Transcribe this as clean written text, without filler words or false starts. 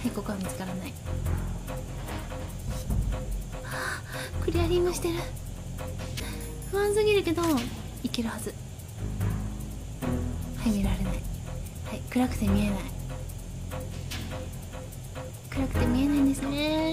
ここは見つからない。クリアリングしてる。不安すぎるけどいけるはず。はい、見られない。はい、暗くて見えない。暗くて見えないんですね。